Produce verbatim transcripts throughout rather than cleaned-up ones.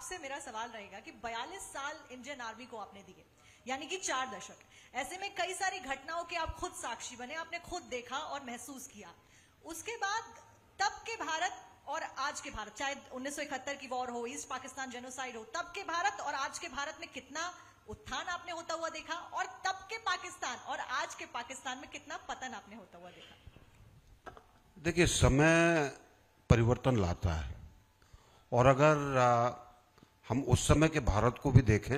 आपसे मेरा सवाल रहेगा कि बयालीस साल इंडियन आर्मी को आपने दिए, यानी कि चार दशक। ऐसे में कई सारी घटनाओं के आप खुद साक्षी बने, आपने खुद देखा और महसूस किया। उसके बाद तब के भारत और आज के भारत, चाहे उन्नीस सौ इकहत्तर की वॉर हो, ईस्ट पाकिस्तान जेनोसाइड हो, तब के भारत और आज के भारत में कितना उत्थान आपने होता हुआ देखा, और तब के पाकिस्तान और आज के पाकिस्तान में कितना पतन आपने होता हुआ देखा? देखिए, समय परिवर्तन लाता है, और अगर आ, हम उस समय के भारत को भी देखें,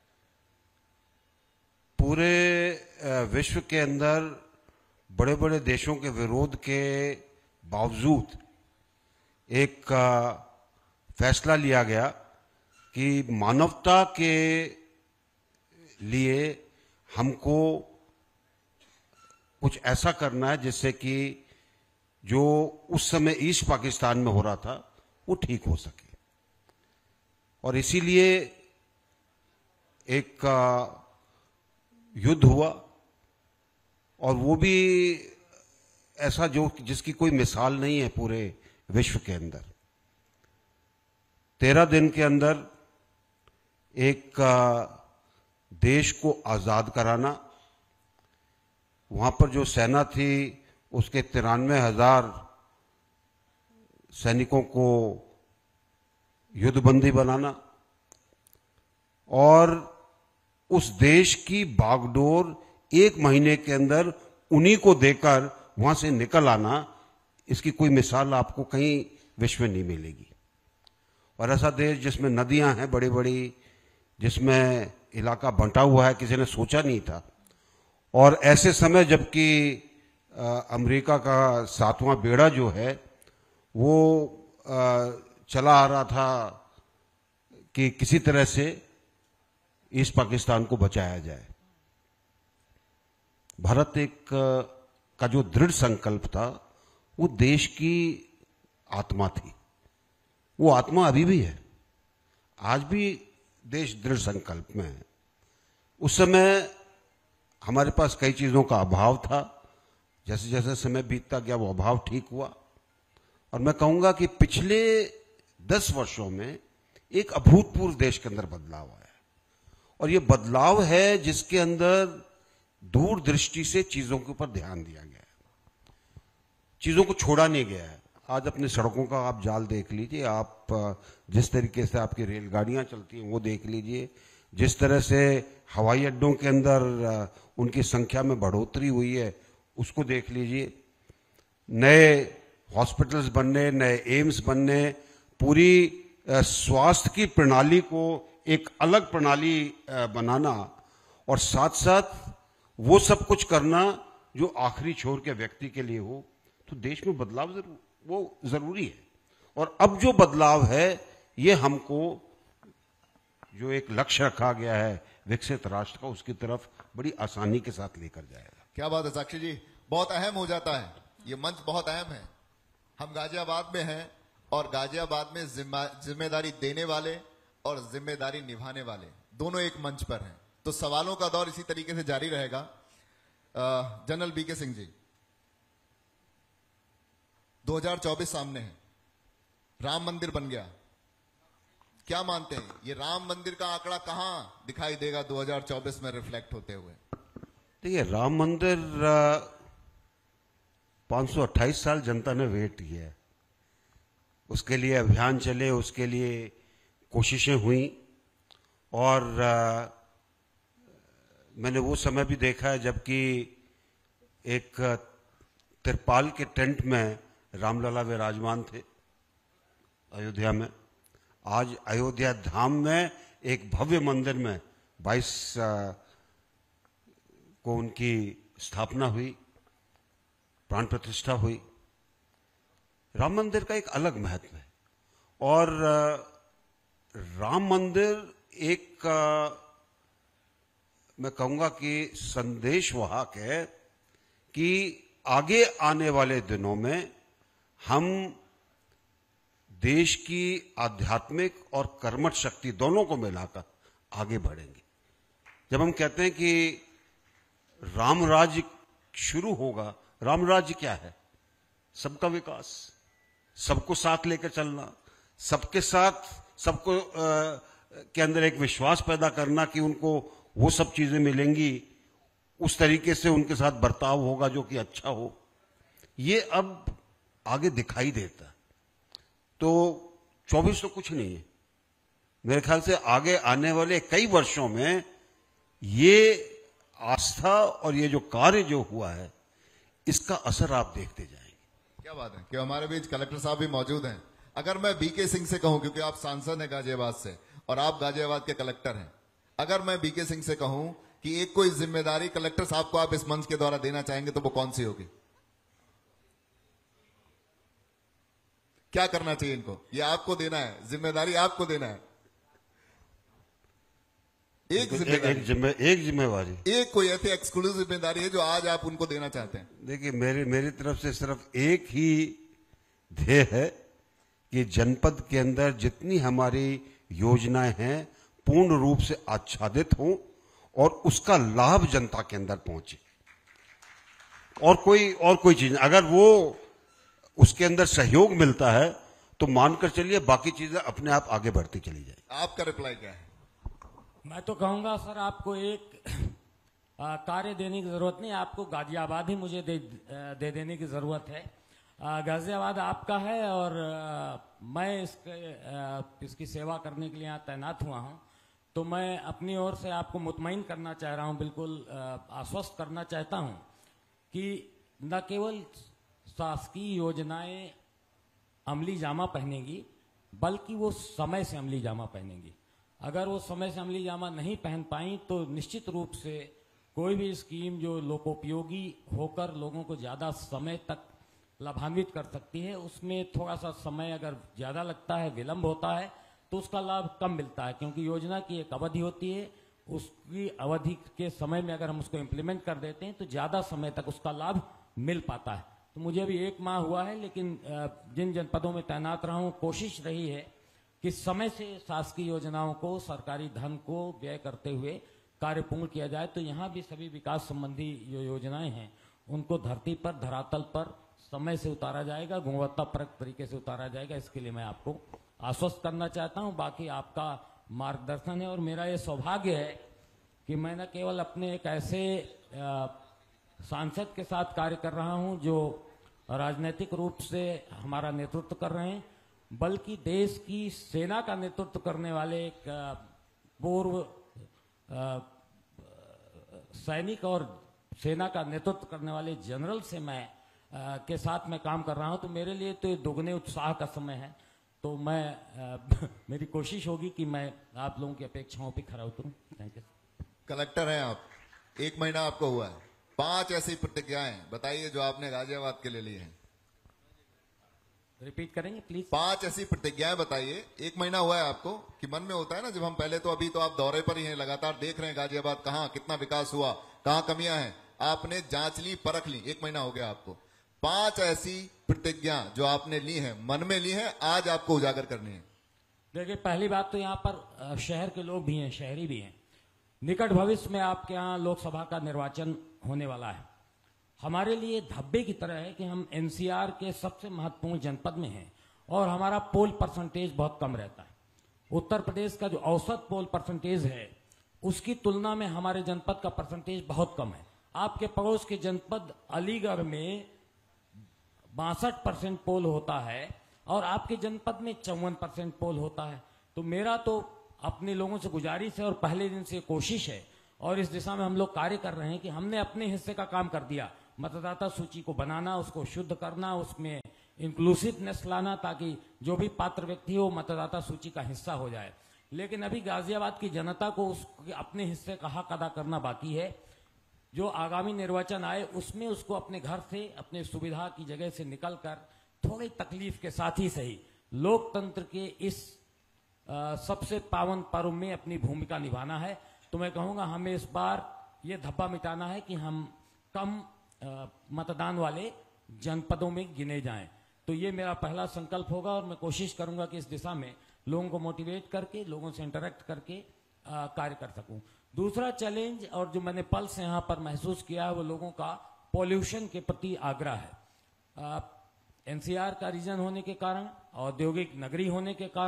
पूरे विश्व के अंदर बड़े बड़े देशों के विरोध के बावजूद एक आ, फैसला लिया गया कि मानवता के लिए हमको कुछ ऐसा करना है जिससे कि जो उस समय ईस्ट पाकिस्तान में हो रहा था वो ठीक हो सके। और इसीलिए एक युद्ध हुआ, और वो भी ऐसा जो जिसकी कोई मिसाल नहीं है पूरे विश्व के अंदर। तेरह दिन के अंदर एक देश को आजाद कराना, वहां पर जो सेना थी उसके तिरानवे हजार सैनिकों को युद्धबंदी बनाना, और उस देश की बागडोर एक महीने के अंदर उन्हीं को देकर वहां से निकल आना, इसकी कोई मिसाल आपको कहीं विश्व में नहीं मिलेगी। और ऐसा देश जिसमें नदियां हैं बड़ी बड़ी, जिसमें इलाका बंटा हुआ है, किसी ने सोचा नहीं था। और ऐसे समय जबकि अमेरिका का सातवां बेड़ा जो है वो आ, चला आ रहा था कि किसी तरह से ईस्ट पाकिस्तान को बचाया जाए। भारत एक का जो दृढ़ संकल्प था वो देश की आत्मा थी, वो आत्मा अभी भी है, आज भी देश दृढ़ संकल्प में है। उस समय हमारे पास कई चीजों का अभाव था, जैसे जैसे समय बीतता गया वो अभाव ठीक हुआ। और मैं कहूंगा कि पिछले दस वर्षों में एक अभूतपूर्व देश के अंदर बदलाव आया है, और ये बदलाव है जिसके अंदर दूरदृष्टि से चीजों के ऊपर ध्यान दिया गया है, चीजों को छोड़ा नहीं गया है। आज अपने सड़कों का आप जाल देख लीजिए, आप जिस तरीके से आपकी रेलगाड़ियां चलती हैं वो देख लीजिए, जिस तरह से हवाई अड्डों के अंदर उनकी संख्या में बढ़ोतरी हुई है उसको देख लीजिए, नए हॉस्पिटल्स बनने, नए एम्स बनने, पूरी स्वास्थ्य की प्रणाली को एक अलग प्रणाली बनाना, और साथ साथ वो सब कुछ करना जो आखिरी छोर के व्यक्ति के लिए हो, तो देश में बदलाव जरूर वो जरूरी है। और अब जो बदलाव है ये हमको जो एक लक्ष्य रखा गया है विकसित राष्ट्र का, उसकी तरफ बड़ी आसानी के साथ लेकर जाएगा। क्या बात है साक्षी जी, बहुत अहम हो जाता है, ये मंच बहुत अहम है। हम गाजियाबाद में हैं और गाजियाबाद में जिम्मेदारी देने वाले और जिम्मेदारी निभाने वाले दोनों एक मंच पर हैं, तो सवालों का दौर इसी तरीके से जारी रहेगा। जनरल बीके सिंह जी, दो हज़ार चौबीस सामने है, राम मंदिर बन गया, क्या मानते हैं ये राम मंदिर का आंकड़ा कहां दिखाई देगा दो हज़ार चौबीस में रिफ्लेक्ट होते हुए? देखिए, राम मंदिर पाँच सौ अट्ठाईस साल जनता ने वेट किया है, उसके लिए अभियान चले, उसके लिए कोशिशें हुई, और आ, मैंने वो समय भी देखा है जबकि एक तिरपाल के टेंट में रामलला विराजमान थे अयोध्या में। आज अयोध्या धाम में एक भव्य मंदिर में बाईस को उनकी स्थापना हुई, प्राण प्रतिष्ठा हुई। राम मंदिर का एक अलग महत्व है, और राम मंदिर एक मैं कहूंगा कि संदेशवाहक है कि आगे आने वाले दिनों में हम देश की आध्यात्मिक और कर्मठ शक्ति दोनों को मिलाकर आगे बढ़ेंगे। जब हम कहते हैं कि राम राज्य शुरू होगा, राम राज्य क्या है? सबका विकास, सबको साथ लेकर चलना, सबके साथ सबको आ, के अंदर एक विश्वास पैदा करना कि उनको वो सब चीजें मिलेंगी, उस तरीके से उनके साथ बर्ताव होगा जो कि अच्छा हो, ये अब आगे दिखाई देता है। तो चौबीस तो कुछ नहीं है, मेरे ख्याल से आगे आने वाले कई वर्षों में ये आस्था और ये जो कार्य जो हुआ है, इसका असर आप देखते जाएंगे। क्या बात है कि हमारे बीच कलेक्टर साहब भी मौजूद हैं। अगर मैं बीके सिंह से कहूं, क्योंकि आप सांसद हैं गाजियाबाद से और आप गाजियाबाद के कलेक्टर हैं, अगर मैं बीके सिंह से कहूं कि एक कोई जिम्मेदारी कलेक्टर साहब को आप इस मंच के द्वारा देना चाहेंगे, तो वो कौन सी होगी? क्या करना चाहिए इनको? ये आपको देना है, जिम्मेदारी आपको देना है। एक जिम्मेदारी, एक, जिम्मे, एक जिम्मेवारी, एक कोई ऐसी एक्सक्लूसिव जिम्मेदारी है जो आज आप उनको देना चाहते हैं? देखिए, मेरी मेरी तरफ से सिर्फ एक ही ध्येय है कि जनपद के अंदर जितनी हमारी योजनाएं हैं पूर्ण रूप से आच्छादित हों और उसका लाभ जनता के अंदर पहुंचे। और कोई और कोई चीज, अगर वो उसके अंदर सहयोग मिलता है तो मानकर चलिए बाकी चीजें अपने आप आगे बढ़ती चली जाए। आपका रिप्लाई क्या है? मैं तो कहूंगा सर, आपको एक आ, कार्य देने की जरूरत नहीं, आपको गाजियाबाद ही मुझे दे, दे देने की जरूरत है। आ, गाजियाबाद आपका है और आ, मैं इसके आ, इसकी सेवा करने के लिए यहाँ तैनात हुआ हूँ। तो मैं अपनी ओर से आपको मुतमईन करना चाह रहा हूँ, बिल्कुल आश्वस्त करना चाहता हूँ कि न केवल शासकीय योजनाएं अमली जामा पहनेंगी, बल्कि वो समय से अमली जामा पहनेंगी। अगर वो समय से अमली जामा नहीं पहन पाई तो निश्चित रूप से कोई भी स्कीम जो लोकोपयोगी होकर लोगों को ज्यादा समय तक लाभान्वित कर सकती है, उसमें थोड़ा सा समय अगर ज्यादा लगता है, विलंब होता है, तो उसका लाभ कम मिलता है। क्योंकि योजना की एक अवधि होती है, उसकी अवधि के समय में अगर हम उसको इम्प्लीमेंट कर देते हैं तो ज्यादा समय तक उसका लाभ मिल पाता है। तो मुझे अभी एक माह हुआ है, लेकिन जिन जनपदों में तैनात रहा हूं, कोशिश रही है कि समय से शासकीय योजनाओं को, सरकारी धन को व्यय करते हुए कार्य पूर्ण किया जाए। तो यहाँ भी सभी विकास संबंधी जो योजनाएं हैं उनको धरती पर, धरातल पर समय से उतारा जाएगा, गुणवत्तापरक तरीके से उतारा जाएगा। इसके लिए मैं आपको आश्वस्त करना चाहता हूं। बाकी आपका मार्गदर्शन है और मेरा ये सौभाग्य है कि मैं न केवल अपने एक ऐसे सांसद के साथ कार्य कर रहा हूं जो राजनीतिक रूप से हमारा नेतृत्व कर रहे हैं, बल्कि देश की सेना का नेतृत्व करने वाले एक पूर्व सैनिक और सेना का नेतृत्व करने वाले जनरल से मैं आ, के साथ मैं काम कर रहा हूं। तो मेरे लिए तो ये दोगुने उत्साह का समय है। तो मैं आ, मेरी कोशिश होगी कि मैं आप लोगों की अपेक्षाओं पे खरा उतरूं। Thank you. कलेक्टर हैं आप, एक महीना आपको हुआ है, पांच ऐसी प्रतिज्ञाएं बताइए जो आपने गाजियाबाद के लिए ली हैं। रिपीट करेंगे प्लीज। पांच ऐसी प्रतिज्ञाएं बताइए, एक महीना हुआ है आपको, कि मन में होता है ना जब हम पहले, तो अभी तो आप दौरे पर ही हैं, लगातार देख रहे हैं गाजियाबाद कहाँ कितना विकास हुआ, कहाँ कमियां हैं, आपने जांच ली, परख ली, एक महीना हो गया आपको। पांच ऐसी प्रतिज्ञा जो आपने ली है, मन में ली है, आज आपको उजागर करनी है। देखिए, पहली बात तो यहाँ पर शहर के लोग भी हैं, शहरी भी हैं। निकट भविष्य में आपके यहाँ लोकसभा का निर्वाचन होने वाला है। हमारे लिए धब्बे की तरह है कि हम एनसीआर के सबसे महत्वपूर्ण जनपद में हैं और हमारा पोल परसेंटेज बहुत कम रहता है। उत्तर प्रदेश का जो औसत पोल परसेंटेज है उसकी तुलना में हमारे जनपद का परसेंटेज बहुत कम है। आपके पड़ोस के जनपद अलीगढ़ में बासठ परसेंट पोल होता है और आपके जनपद में चौवन परसेंट पोल होता है। तो मेरा तो अपने लोगों से गुजारिश है और पहले दिन से कोशिश है और इस दिशा में हम लोग कार्य कर रहे हैं कि हमने अपने हिस्से का काम कर दिया। मतदाता सूची को बनाना, उसको शुद्ध करना, उसमें इंक्लूसिवनेस लाना ताकि जो भी पात्र व्यक्ति हो मतदाता सूची का हिस्सा हो जाए। लेकिन अभी गाजियाबाद की जनता को उसके अपने हिस्से का हक अदा करना बाकी है। जो आगामी निर्वाचन आए उसमें उसको अपने घर से, अपने सुविधा की जगह से निकलकर थोड़ी तकलीफ के साथ ही सही लोकतंत्र के इस आ, सबसे पावन पर्व में अपनी भूमिका निभाना है। तो मैं कहूंगा हमें इस बार ये धब्बा मिटाना है कि हम कम आ, मतदान वाले जनपदों में गिने जाएं। तो ये मेरा पहला संकल्प होगा और मैं कोशिश करूंगा कि इस दिशा में लोगों को मोटिवेट करके, लोगों से इंटरेक्ट करके आ, कार्य कर सकूं। दूसरा चैलेंज और जो मैंने पल्स यहाँ पर महसूस किया है वो लोगों का पॉल्यूशन के प्रति आग्रह है। एनसीआर का रीजन होने के कारण, औद्योगिक नगरी होने के कारण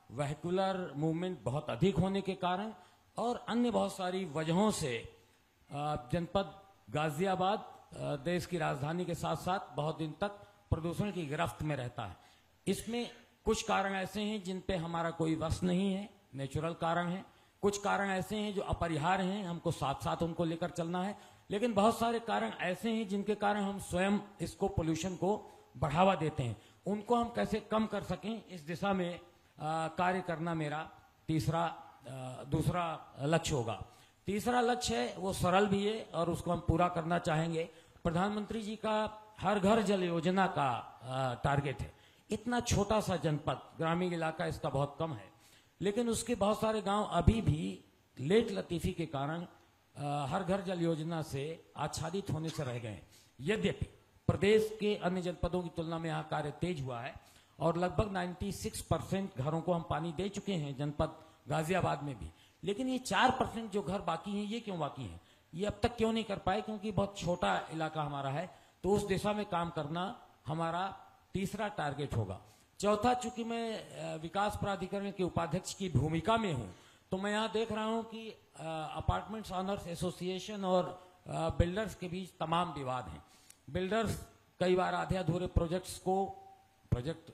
वेहिकुलर मूवमेंट बहुत अधिक होने के कारण और अन्य बहुत सारी वजहों से अ, जनपद गाजियाबाद अ, देश की राजधानी के साथ साथ बहुत दिन तक प्रदूषण की गिरफ्त में रहता है। इसमें कुछ कारण ऐसे हैं जिन पे हमारा कोई वश नहीं है, नेचुरल कारण है। कुछ कारण ऐसे हैं जो अपरिहार्य हैं, हमको साथ साथ उनको लेकर चलना है। लेकिन बहुत सारे कारण ऐसे हैं जिनके कारण हम स्वयं इसको पोल्यूशन को बढ़ावा देते हैं। उनको हम कैसे कम कर सकें, इस दिशा में आ, कार्य करना मेरा तीसरा आ, दूसरा लक्ष्य होगा। तीसरा लक्ष्य है वो सरल भी है और उसको हम पूरा करना चाहेंगे। प्रधानमंत्री जी का हर घर जल योजना का आ, टारगेट है। इतना छोटा सा जनपद, ग्रामीण इलाका इसका बहुत कम है, लेकिन उसके बहुत सारे गांव अभी भी लेट लतीफी के कारण आ, हर घर जल योजना से आच्छादित होने से रह गए हैं। यद्यपि प्रदेश के अन्य जनपदों की तुलना में यहाँ कार्य तेज हुआ है और लगभग छियानवे परसेंट घरों को हम पानी दे चुके हैं जनपद गाजियाबाद में भी। लेकिन ये चार परसेंट जो घर बाकी हैं, ये क्यों बाकी हैं, ये अब तक क्यों नहीं कर पाए? क्योंकि बहुत छोटा इलाका हमारा है। तो उस दिशा में काम करना हमारा तीसरा टारगेट होगा। चौथा, चूंकि मैं विकास प्राधिकरण के उपाध्यक्ष की भूमिका में हूं, तो मैं यहाँ देख रहा हूं कि अपार्टमेंट्स ऑनर्स एसोसिएशन और बिल्डर्स के बीच तमाम विवाद हैं। बिल्डर्स कई बार आधे अधूरे प्रोजेक्ट्स को, प्रोजेक्ट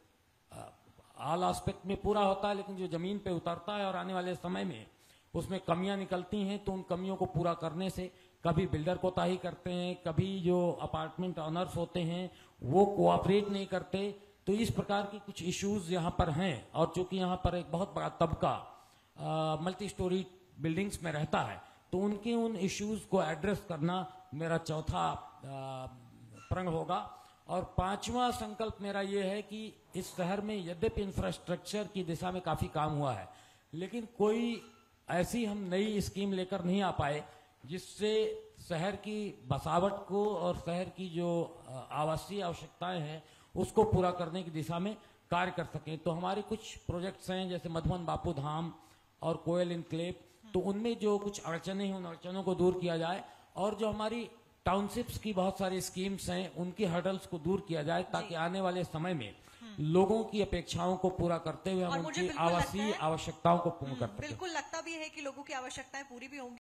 ऑल एस्पेक्ट में पूरा होता है, लेकिन जो जमीन पे उतरता है और आने वाले समय में उसमें कमियां निकलती हैं, तो उन कमियों को पूरा करने से कभी बिल्डर कोताही करते हैं, कभी जो अपार्टमेंट ऑनर्स होते हैं वो कोऑपरेट नहीं करते। तो इस प्रकार की कुछ इश्यूज यहाँ पर हैं। और चूंकि यहाँ पर एक बहुत बड़ा तबका मल्टी स्टोरी बिल्डिंग्स में रहता है, तो उनके उन इश्यूज को एड्रेस करना मेरा चौथा आ, प्रंग होगा। और पांचवा संकल्प मेरा ये है कि इस शहर में यद्यपि इंफ्रास्ट्रक्चर की दिशा में काफी काम हुआ है, लेकिन कोई ऐसी हम नई स्कीम लेकर नहीं आ पाए जिससे शहर की बसावट को और शहर की जो आवासीय आवश्यकताएं हैं उसको पूरा करने की दिशा में कार्य कर सकें। तो हमारे कुछ प्रोजेक्ट्स हैं जैसे मधुबन बापू धाम और कोयल इनक्लेव, तो उनमें जो कुछ अड़चने हैं उन अड़चनों को दूर किया जाए और जो हमारी टाउनशिप्स की बहुत सारी स्कीम्स हैं उनकी हर्डल्स को दूर किया जाए, ताकि आने वाले समय में लोगों की अपेक्षाओं को पूरा करते हुए हम उनकी आवासीय आवश्यकताओं को पूर्ण कर सकें। बिल्कुल लगता भी है कि लोगों की आवश्यकताएं पूरी भी होंगी।